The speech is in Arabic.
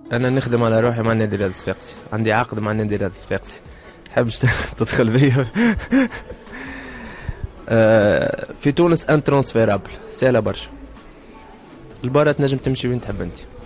انا نخدم على روحي مع النادي الرياضي الصفاقسي، عندي عقد مع النادي الرياضي الصفاقسي. حبش تدخل بيا. في تونس ان ترانسفيرابل، سهله برشا. البارة تنجم تمشي وين تحب انت.